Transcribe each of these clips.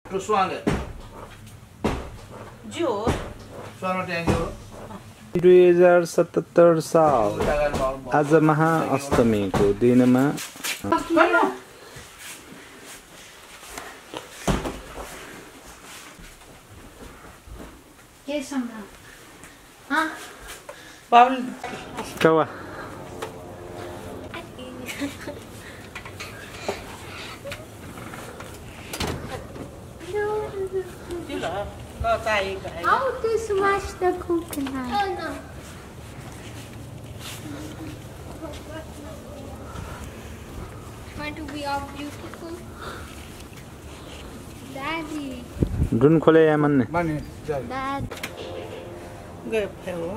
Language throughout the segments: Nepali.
तो स्वांगे जो स्वांग टेंगे 2077 साल आज महाअष्टमीको दिनमा के सम्रा हाँ बाबुल कवा How to smash the coconut? Oh no. Want to be all beautiful? Daddy. ड्रुन खोले या मन्ने Dad. गए फेरो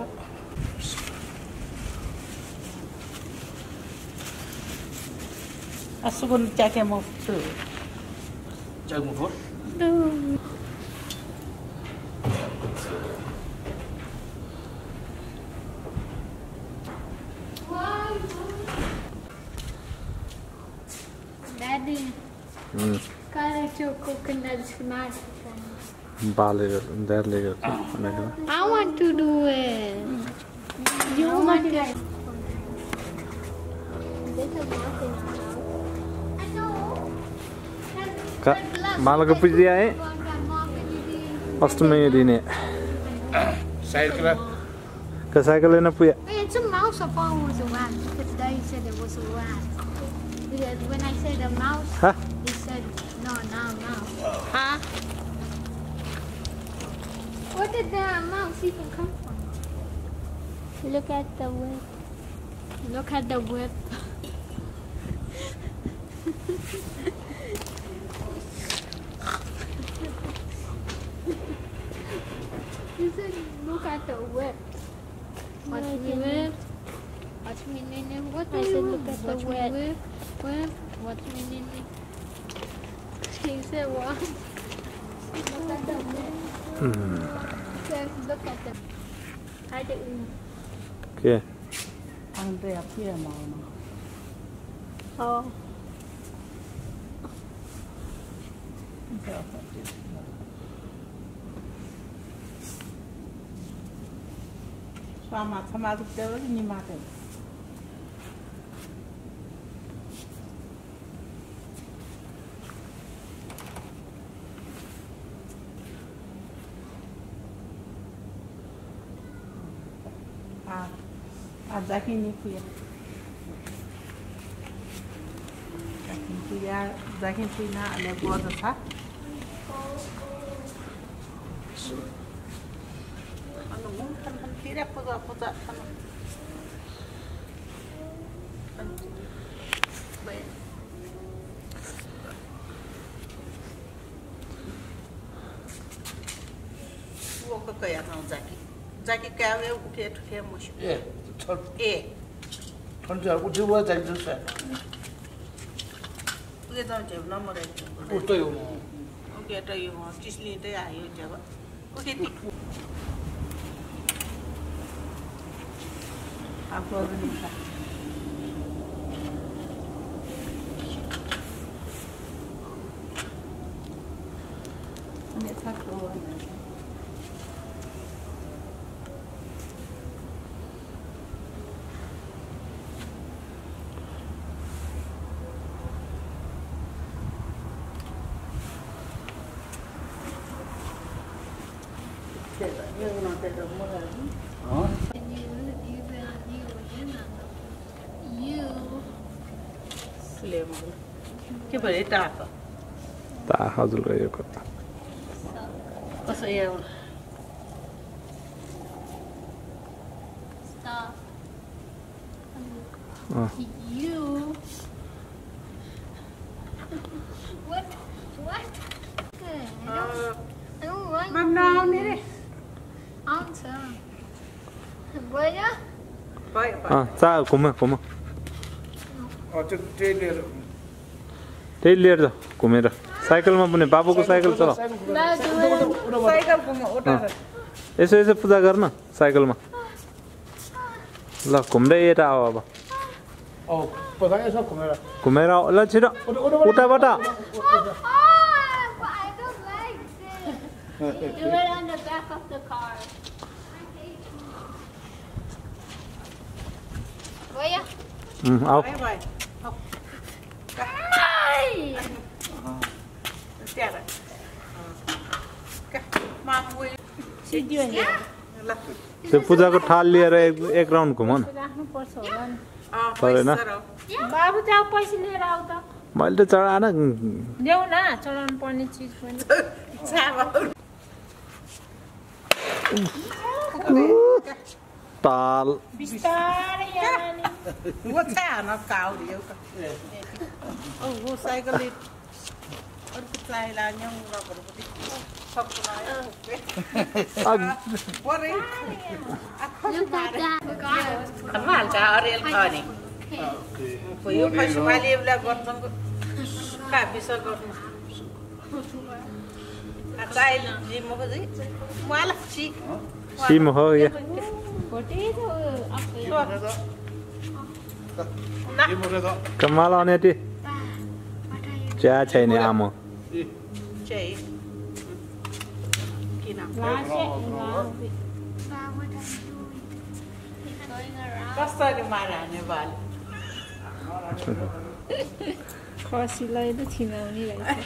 असुगुन चाके मफु चल मुफो Daddy. Cara to coconut smash. बालेर देरले I want to do it. You want to? There's a mouse in our house. I know. का बालको पूजा है अष्टमी दिने साइकिल का साइकल लेना पूजा It's a mouse. I thought it was a rat because they said it was a rat. Because when I said a mouse, Huh? they said no, mouse. Huh? Where did the mouse even come from? Look at the whip. Look at the whip. You said look at the whip. Watch me whip. Watch me nene. What I said look at the whip. Whip. Watch me nene. He said what? Look at the whip. Says look at the. I didn't. के अंदर अपने मानो Oh. स्वामा समाज के नहीं माते आज जाके नहीं कुया जाके कुया अलग बहुत अच्छा tidak puza baik वो को कया था जाके क्या वे उठे मुश्किल ठंड जा उठे हुआ जाके दूसरा ये तो जब ना मरे उठो यो ओके तो यो जिसलिए तो आयो जब ओके आपको अभी नहीं था अन्यथा तो nhưng nó sẽ được một lần cái bể tạt à? ता हजुर गएको कसो यो Stop. अँ You. What? What? I don't want. Mắm nào nè đi. Answer. Boya? Vậy अँ चा घुम त्यही लिएर जाऊ घुमेर साइकलमा पनि बाबुको साइकल चलाऊ साइकल घुमा उठा यसो पूजा गर्न साइकलमा ल घुम्दै यता आऊ अब घुमेर आऊ ल छिटो उठाबाट I don't like it on the back of the car. Voy Out. Vai, vai. Ai! Tiara. Mà vui. Chị đưa nhỉ? Là. त्यो पूजाको थाल लिएर एक राउन्ड घुम न राख्नुपर्छ होला नि परेन बाबु जाऊ पैसा लिएर आऊ त मैले त चढाएन ल्याउ न चढाउनु पर्ने चिज पनि ताल बिस्तारै यहाँ नि Wo cha nó cao đi yêu. Wo cycle đi. Ở cái tay là nhau nó còn có đi. Không có nói. Wo đi. Look at that. Khẩn hoàn cha ở đây thôi đi. Phải yêu phải số mai live là con con cả bị sợ con. À tay gì mà cái gì? Quá là chi. सिम हो या भोटे त कमाल आउने ती चिया छैन आमा Chị. Khi nào? लासे Basta đi mà ra như vậy. खसीलाई त छिनाउने रहेछ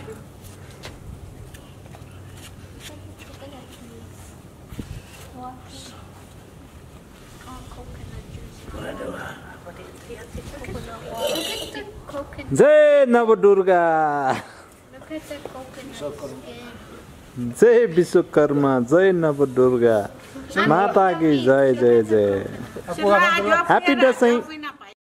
जय Navdurga Look at the coconut skin. जय विश्वकर्मा जय नवदुर्गा माता की जय जय जय Xin lỗi, Happy Dashain.